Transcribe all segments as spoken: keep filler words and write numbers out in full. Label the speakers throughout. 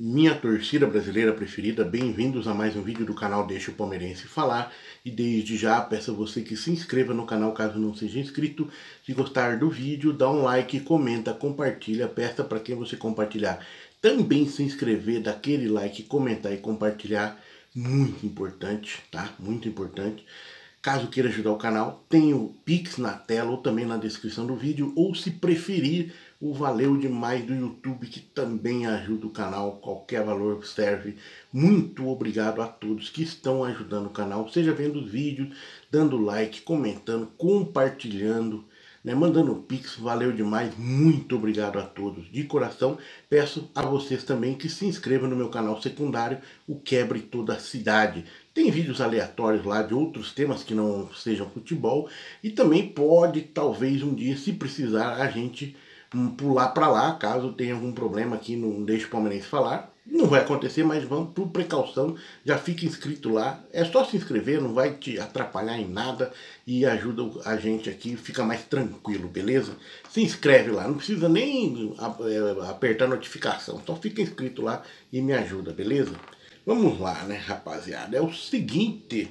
Speaker 1: Minha torcida brasileira preferida, bem-vindos a mais um vídeo do canal Deixa o Palmeirense Falar. E desde já peço a você que se inscreva no canal caso não seja inscrito. Se gostar do vídeo, dá um like, comenta, compartilha. Peça para quem você compartilhar também se inscrever, dar aquele like, comentar e compartilhar. Muito importante, tá? Muito importante. Caso queira ajudar o canal, tem o Pix na tela ou também na descrição do vídeo, ou se preferir, o Valeu Demais do YouTube, que também ajuda o canal, qualquer valor serve. Muito obrigado a todos que estão ajudando o canal, seja vendo os vídeos, dando like, comentando, compartilhando, né, mandando o Pix, valeu demais, muito obrigado a todos, de coração. Peço a vocês também que se inscrevam no meu canal secundário, o Quebre Toda a Cidade. Tem vídeos aleatórios lá de outros temas que não sejam futebol, e também pode, talvez um dia, se precisar, a gente pular para lá, caso tenha algum problema aqui no Deixa o Palmeirense Falar. Não vai acontecer, mas vamos por precaução, já fica inscrito lá. É só se inscrever, não vai te atrapalhar em nada e ajuda a gente aqui, fica mais tranquilo, beleza? Se inscreve lá, não precisa nem apertar a notificação, só fica inscrito lá e me ajuda, beleza? Vamos lá, né, rapaziada? É o seguinte,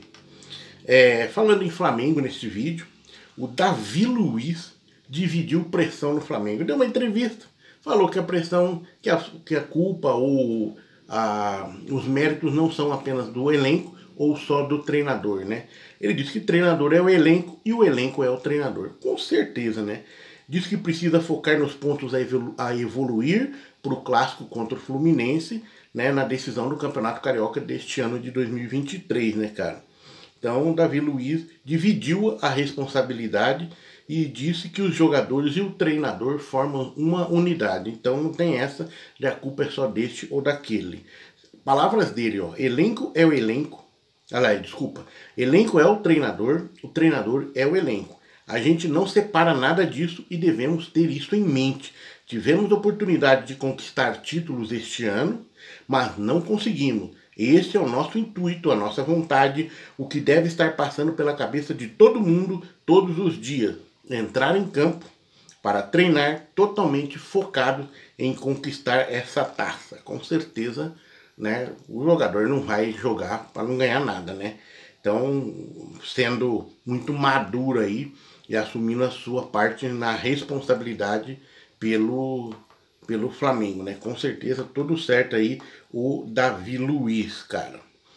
Speaker 1: é, falando em Flamengo nesse vídeo, o Davi Luiz dividiu pressão no Flamengo. Deu uma entrevista, falou que a pressão, que a, que a culpa ou a, os méritos não são apenas do elenco ou só do treinador, né? Ele disse que treinador é o elenco e o elenco é o treinador. Com certeza, né? Diz que precisa focar nos pontos a, evolu a evoluir para o clássico contra o Fluminense, né, na decisão do Campeonato Carioca deste ano de dois mil e vinte e três, né, cara? Então, o Davi Luiz dividiu a responsabilidade e disse que os jogadores e o treinador formam uma unidade. Então, não tem essa de a culpa é só deste ou daquele. Palavras dele, ó. Elenco é o elenco. Aliás, desculpa. Elenco é o treinador, o treinador é o elenco. A gente não separa nada disso e devemos ter isso em mente. Tivemos a oportunidade de conquistar títulos este ano, mas não conseguimos. Esse é o nosso intuito, a nossa vontade, o que deve estar passando pela cabeça de todo mundo todos os dias. Entrar em campo para treinar totalmente focado em conquistar essa taça. Com certeza, né, o jogador não vai jogar para não ganhar nada, né? Então, sendo muito maduro aí e assumindo a sua parte na responsabilidade pelo, pelo Flamengo, né? Com certeza, tudo certo aí o Davi Luiz, cara.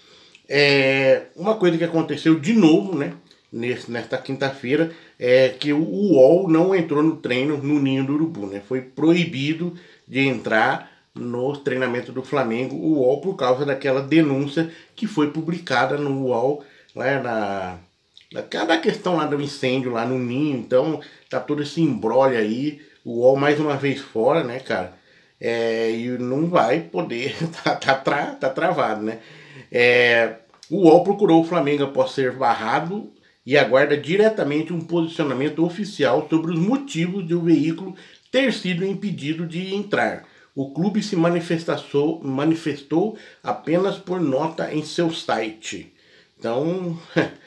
Speaker 1: É, uma coisa que aconteceu de novo, né? Nesse, nesta quinta-feira, é que o U O L não entrou no treino no Ninho do Urubu, né? Foi proibido de entrar no treinamento do Flamengo, o U O L, por causa daquela denúncia que foi publicada no U O L, né, na, naquela questão lá do incêndio lá no Ninho. Então, tá todo esse imbróglio aí, o U O L mais uma vez fora, né, cara? É, e não vai poder, tá, tá, tra, tá travado, né? É, o U O L procurou o Flamengo após ser barrado e aguarda diretamente um posicionamento oficial sobre os motivos de o veículo ter sido impedido de entrar. O clube se manifestou, manifestou apenas por nota em seu site. Então,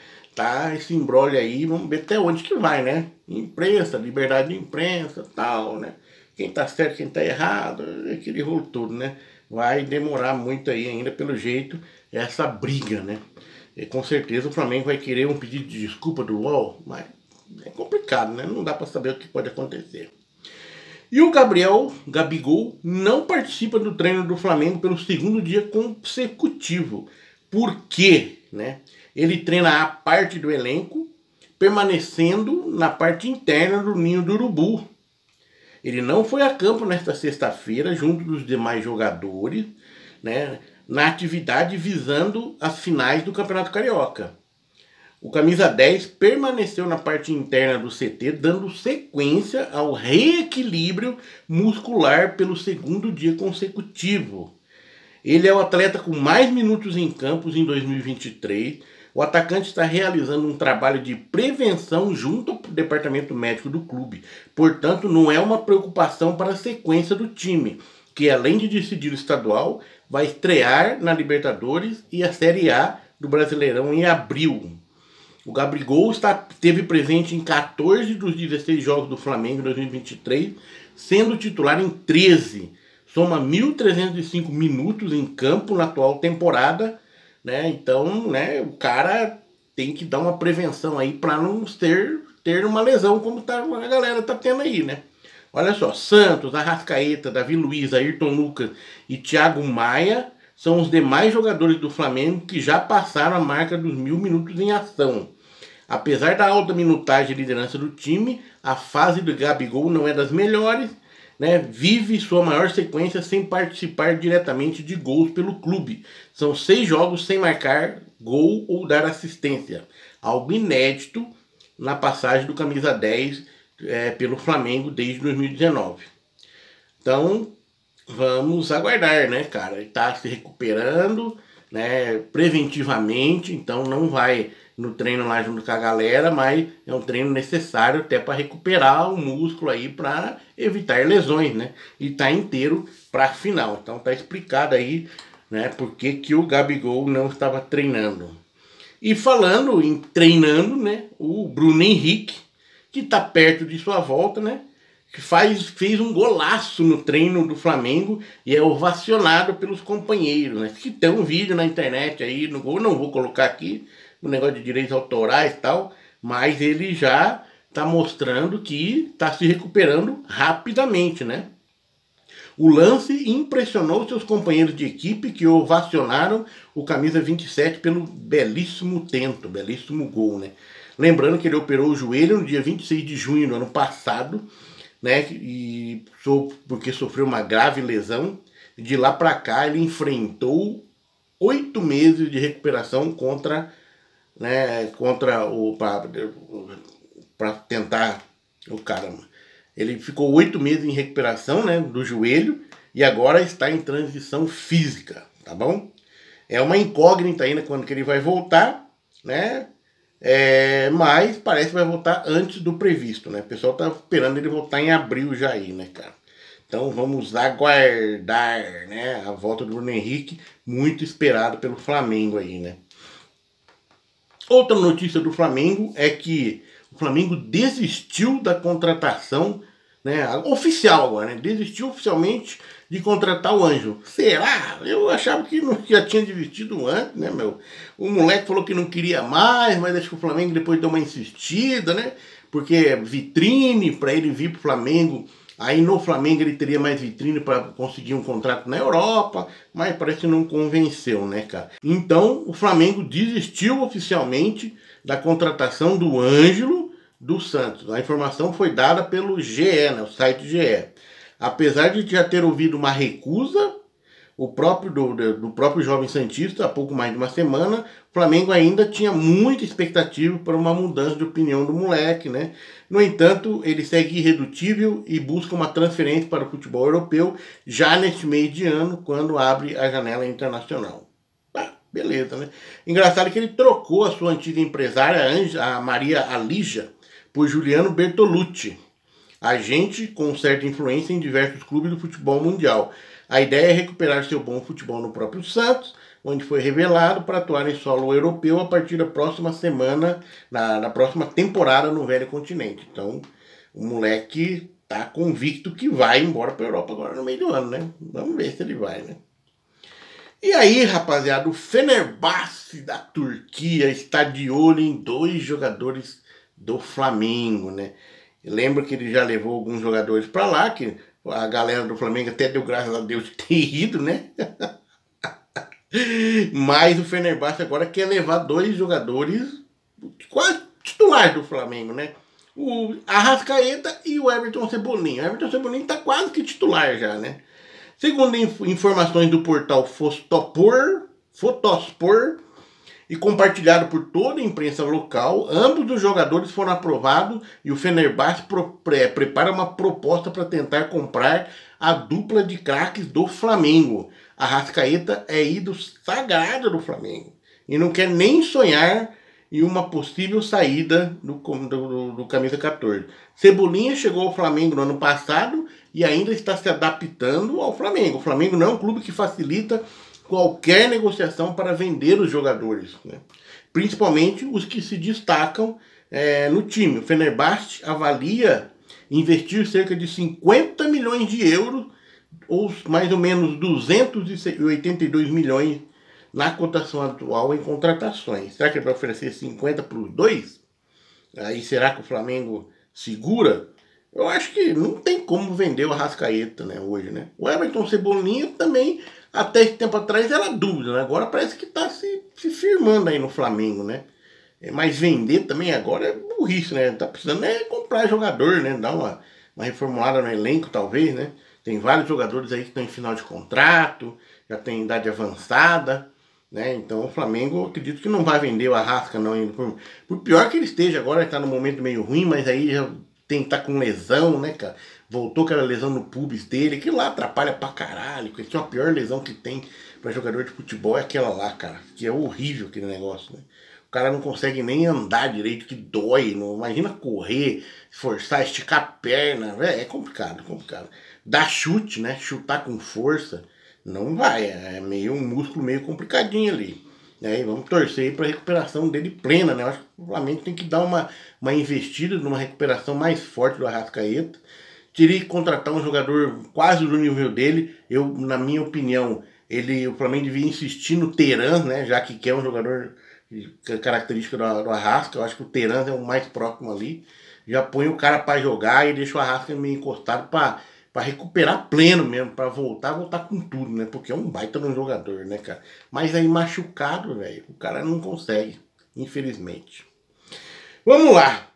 Speaker 1: tá esse imbróglio aí, vamos ver até onde que vai, né? Imprensa, liberdade de imprensa, tal, né? Quem tá certo, quem tá errado, aquele rolo todo, né? Vai demorar muito aí ainda, pelo jeito, essa briga, né? E com certeza o Flamengo vai querer um pedido de desculpa do U O L, mas é complicado, né? Não dá para saber o que pode acontecer. E o Gabriel Gabigol não participa do treino do Flamengo pelo segundo dia consecutivo. Por quê? Né? Ele treina a parte do elenco, permanecendo na parte interna do Ninho do Urubu. Ele não foi a campo nesta sexta-feira, junto dos demais jogadores, né, na atividade visando as finais do Campeonato Carioca. O camisa dez permaneceu na parte interna do C T, dando sequência ao reequilíbrio muscular pelo segundo dia consecutivo. Ele é o atleta com mais minutos em campos em dois mil e vinte e três. O atacante está realizando um trabalho de prevenção junto ao departamento médico do clube. Portanto, não é uma preocupação para a sequência do time, que além de decidir o estadual, vai estrear na Libertadores e a Série A do Brasileirão em abril. O Gabigol está, esteve presente em quatorze dos dezesseis jogos do Flamengo em dois mil e vinte e três, sendo titular em treze. soma mil trezentos e cinco minutos em campo na atual temporada, né? Então, né, o cara tem que dar uma prevenção aí para não ter, ter uma lesão como tá, a galera tá tendo aí, né? Olha só, Santos, Arrascaeta, Davi Luiz, Ayrton Lucas e Thiago Maia são os demais jogadores do Flamengo que já passaram a marca dos mil minutos em ação. Apesar da alta minutagem e liderança do time, a fase do Gabigol não é das melhores, né? Vive sua maior sequência sem participar diretamente de gols pelo clube. São seis jogos sem marcar gol ou dar assistência, algo inédito na passagem do camisa dez é, pelo Flamengo desde dois mil e dezenove. Então, vamos aguardar, né, cara? Ele tá se recuperando, né, preventivamente, então não vai no treino lá junto com a galera, mas é um treino necessário até para recuperar o músculo aí, para evitar lesões, né? E tá inteiro para a final. Então tá explicado aí, né, por que que o Gabigol não estava treinando. E falando em treinando, né, o Bruno Henrique, que tá perto de sua volta, né, que faz, fez um golaço no treino do Flamengo e é ovacionado pelos companheiros, né? Que tem um vídeo na internet aí, no gol, não vou colocar aqui, o negócio de direitos autorais e tal, mas ele já está mostrando que está se recuperando rapidamente, né? O lance impressionou seus companheiros de equipe, que ovacionaram o camisa vinte e sete pelo belíssimo tento, belíssimo gol, né? Lembrando que ele operou o joelho no dia vinte e seis de junho do ano passado, né? E porque sofreu uma grave lesão. De lá para cá ele enfrentou oito meses de recuperação contra, né, contra o para tentar o caramba. Ele ficou oito meses em recuperação, né, do joelho, e agora está em transição física, tá bom? É uma incógnita ainda quando que ele vai voltar, né? É, mas parece que vai voltar antes do previsto, né? O pessoal tá esperando ele voltar em abril já aí, né, cara? Então vamos aguardar, né, a volta do Bruno Henrique, muito esperado pelo Flamengo aí, né? Outra notícia do Flamengo é que o Flamengo desistiu da contratação, né, oficial agora, né? Desistiu oficialmente de contratar o Ângelo. Será? Eu achava que não, já tinha desistido antes, né, meu? O moleque falou que não queria mais, mas acho que o Flamengo depois deu uma insistida, né? Porque é vitrine para ele vir pro Flamengo. Aí no Flamengo ele teria mais vitrine para conseguir um contrato na Europa, mas parece que não convenceu, né, cara? Então o Flamengo desistiu oficialmente da contratação do Ângelo do Santos. A informação foi dada pelo G E, né, o site G E. Apesar de já ter ouvido uma recusa, o próprio do, do próprio jovem santista, há pouco mais de uma semana, o Flamengo ainda tinha muita expectativa para uma mudança de opinião do moleque, né? No entanto, ele segue irredutível e busca uma transferência para o futebol europeu já neste meio de ano, quando abre a janela internacional. Ah, beleza, né? Engraçado que ele trocou a sua antiga empresária, a Maria Alija, por Juliano Bertolucci, agente com certa influência em diversos clubes do futebol mundial. A ideia é recuperar seu bom futebol no próprio Santos, onde foi revelado para atuar em solo europeu a partir da próxima semana, na, na próxima temporada no Velho Continente. Então, o moleque tá convicto que vai embora para a Europa agora no meio do ano, né? Vamos ver se ele vai, né? E aí, rapaziada, o Fenerbahçe da Turquia está de olho em dois jogadores do Flamengo, né? Lembro que ele já levou alguns jogadores para lá, que a galera do Flamengo até deu graças a Deus de ter ido, né? Mas o Fenerbahçe agora quer levar dois jogadores quase titulares do Flamengo, né? O Arrascaeta e o Everton Cebolinha. O Everton Cebolinha está quase que titular já, né? Segundo inf informações do portal Fotopor, Fotospor, e compartilhado por toda a imprensa local, ambos os jogadores foram aprovados e o Fenerbahçe pro, pre, prepara uma proposta para tentar comprar a dupla de craques do Flamengo. A Arrascaeta é ídolo sagrado do Flamengo e não quer nem sonhar em uma possível saída do, do, do camisa quatorze. Cebolinha chegou ao Flamengo no ano passado e ainda está se adaptando ao Flamengo. O Flamengo não é um clube que facilita qualquer negociação para vender os jogadores, né? Principalmente os que se destacam é, no time. O Fenerbahçe avalia investir cerca de cinquenta milhões de euros ou mais ou menos duzentos e oitenta e dois milhões na cotação atual em contratações. Será que ele vai oferecer cinquenta para os dois? Aí será que o Flamengo segura? Eu acho que não tem como vender o Arrascaeta, né, hoje, né? O Everton Cebolinha também, até esse tempo atrás, era dúvida, né? Agora parece que está se, se firmando aí no Flamengo, né? Mas vender também agora é burrice, né? Tá precisando é comprar jogador, né? Dar uma, uma reformulada no elenco, talvez, né? Tem vários jogadores aí que estão em final de contrato, já tem idade avançada, né? Então o Flamengo, eu acredito que não vai vender o Arrasca, não. Por, por pior que ele esteja agora, ele tá num momento meio ruim, mas aí já tem que tá com lesão, né, cara? Voltou aquela lesão no pubis dele, que lá atrapalha pra caralho. Que é a pior lesão que tem pra jogador de futebol é aquela lá, cara. Que é horrível aquele negócio, né? O cara não consegue nem andar direito, que dói. Não, imagina correr, forçar, esticar a perna. É, é complicado, complicado. Dar chute, né? Chutar com força, não vai. É meio um músculo meio complicadinho ali. Né? E vamos torcer para a recuperação dele plena, né? Eu acho que o Flamengo tem que dar uma, uma investida numa recuperação mais forte do Arrascaeta. Teria que contratar um jogador quase do nível dele. Eu, na minha opinião, ele, o Flamengo devia insistir no Terans, né? Já que quer um jogador característica do, do Arrasca. Eu acho que o Terans é o mais próximo ali. Já põe o cara para jogar e deixa o Arrasca meio encostado para para recuperar pleno mesmo, para voltar, voltar com tudo, né? Porque é um baita de um jogador, né, cara? Mas aí machucado, velho, o cara não consegue, infelizmente. Vamos lá.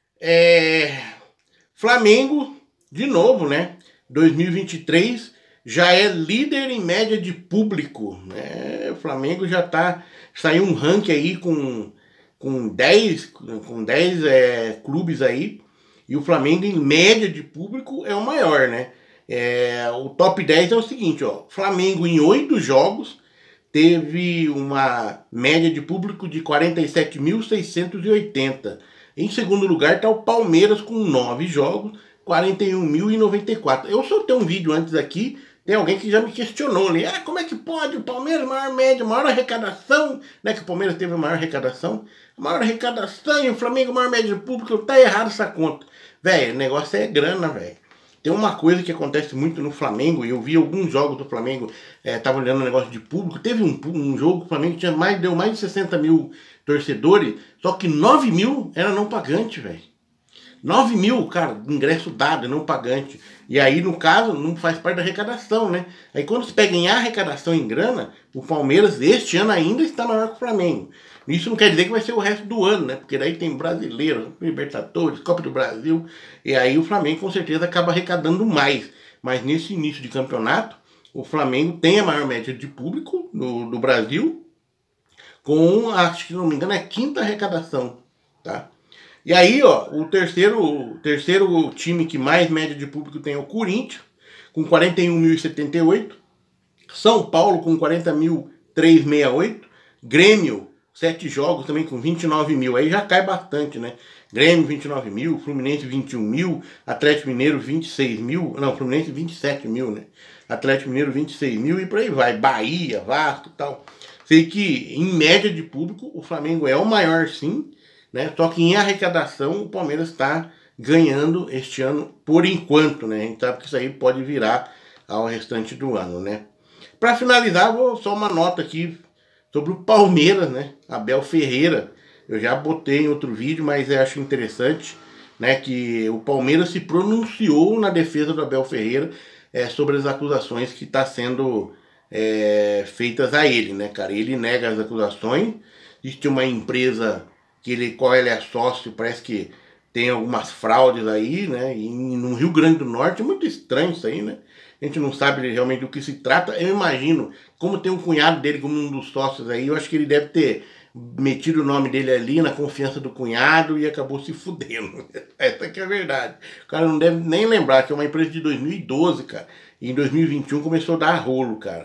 Speaker 1: É... Flamengo, de novo, né? dois mil e vinte e três já é líder em média de público, né? O Flamengo já tá... Saiu um ranking aí com, com dez, com dez é, clubes aí. E o Flamengo, em média de público, é o maior, né? É, o top dez é o seguinte, ó. Flamengo, em oito jogos, teve uma média de público de quarenta e sete mil seiscentos e oitenta. Em segundo lugar está o Palmeiras, com nove jogos, quarenta e um mil e noventa e quatro. Eu soltei um vídeo antes aqui, tem alguém que já me questionou ali. Ah, como é que pode o Palmeiras, maior média, maior arrecadação, né? Que o Palmeiras teve a maior arrecadação. Maior arrecadação e o Flamengo, maior média de público. Tá errado essa conta. Velho, o negócio é grana, velho. Tem uma coisa que acontece muito no Flamengo, e eu vi alguns jogos do Flamengo, é, tava olhando o negócio de público, teve um, um jogo que o Flamengo tinha mais, deu mais de sessenta mil torcedores, só que nove mil era não pagante, velho. nove mil, cara, ingresso dado, não pagante. E aí, no caso, não faz parte da arrecadação, né? Aí quando se pega em arrecadação em grana, o Palmeiras, este ano ainda está maior que o Flamengo. Isso não quer dizer que vai ser o resto do ano, né? Porque daí tem Brasileiro, Libertadores, Copa do Brasil, e aí o Flamengo com certeza acaba arrecadando mais. Mas nesse início de campeonato, o Flamengo tem a maior média de público do, do Brasil, com, acho que não me engano, é a quinta arrecadação, tá? E aí, ó, o terceiro, o terceiro time que mais média de público tem é o Corinthians, com quarenta e um mil e setenta e oito. São Paulo com quarenta mil trezentos e sessenta e oito. Grêmio, sete jogos também com vinte e nove mil. Aí já cai bastante, né? Grêmio, vinte e nove mil. Fluminense, vinte e um mil. Atlético Mineiro, vinte e seis mil. Não, Fluminense, vinte e sete mil, né? Atlético Mineiro, vinte e seis mil. E por aí vai. Bahia, Vasco e tal. Sei que, em média de público, o Flamengo é o maior, sim. Né? Só que em arrecadação o Palmeiras está ganhando este ano por enquanto, né? A gente sabe que isso aí pode virar ao restante do ano, né? Para finalizar, vou só uma nota aqui sobre o Palmeiras, né? Abel Ferreira. Eu já botei em outro vídeo, mas eu acho interessante, né, que o Palmeiras se pronunciou na defesa do Abel Ferreira é, sobre as acusações que estão tá sendo é, feitas a ele, né, cara? Ele nega as acusações. Existe uma empresa que ele, qual ele é sócio, parece que tem algumas fraudes aí, né? E no Rio Grande do Norte é muito estranho isso aí, né? A gente não sabe realmente do que se trata. Eu imagino, como tem um cunhado dele como um dos sócios aí, eu acho que ele deve ter metido o nome dele ali na confiança do cunhado e acabou se fudendo. Essa que é a verdade. O cara não deve nem lembrar que é uma empresa de dois mil e doze, cara. E em dois mil e vinte e um começou a dar rolo, cara.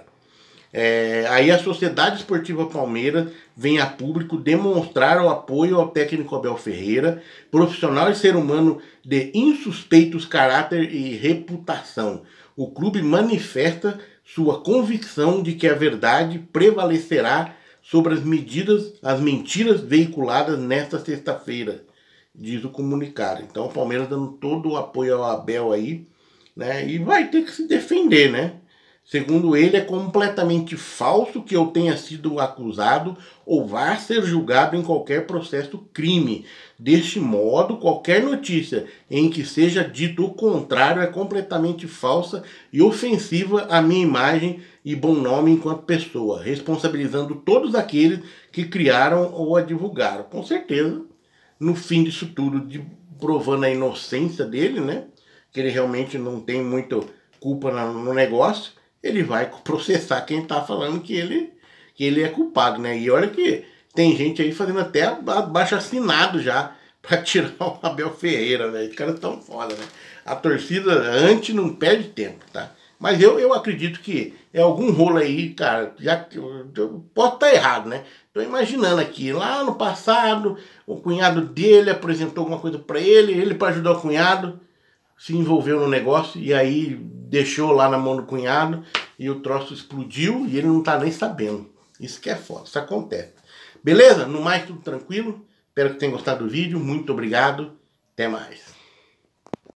Speaker 1: É, aí a Sociedade Esportiva Palmeiras vem a público demonstrar o apoio ao técnico Abel Ferreira, profissional e ser humano de insuspeitos caráter e reputação. O clube manifesta sua convicção de que a verdade prevalecerá sobre as medidas, as mentiras veiculadas nesta sexta-feira, diz o comunicado. Então o Palmeiras dando todo o apoio ao Abel aí, né? E vai ter que se defender, né? Segundo ele, é completamente falso que eu tenha sido acusado ou vá ser julgado em qualquer processo crime. Deste modo, qualquer notícia em que seja dito o contrário é completamente falsa e ofensiva à minha imagem e bom nome enquanto pessoa, responsabilizando todos aqueles que criaram ou a divulgaram. Com certeza, no fim disso tudo, de, provando a inocência dele, né? Que ele realmente não tem muita culpa no negócio, ele vai processar quem está falando que ele, que ele é culpado, né? E olha que tem gente aí fazendo até abaixo-assinado já para tirar o Abel Ferreira, velho. Os caras tão foda, né? A torcida antes não perde tempo, tá? Mas eu, eu acredito que é algum rolo aí, cara, já que eu, eu posso estar errado, né? Tô imaginando aqui, lá no passado, o cunhado dele apresentou alguma coisa para ele, ele para ajudar o cunhado, se envolveu no negócio e aí deixou lá na mão do cunhado e o troço explodiu e ele não tá nem sabendo. Isso que é foda, isso acontece. Beleza? No mais, tudo tranquilo. Espero que tenham gostado do vídeo. Muito obrigado. Até mais.